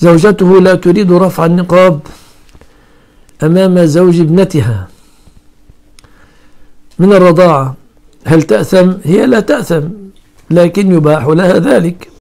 زوجته لا تريد رفع النقاب أمام زوج ابنتها من الرضاعة، هل تأثم؟ هي لا تأثم، لكن يباح لها ذلك.